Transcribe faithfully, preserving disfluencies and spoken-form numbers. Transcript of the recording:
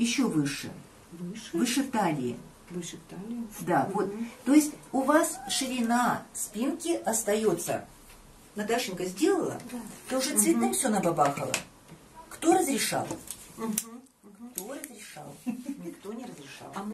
еще выше. Выше? Выше талии. Выше талии. Да, Угу. вот. То есть у вас ширина спинки остается. Наташенька сделала? Да. Ты уже цветным угу. все набабахала. Кто разрешал? Угу. Угу. Кто разрешал? Никто не разрешал.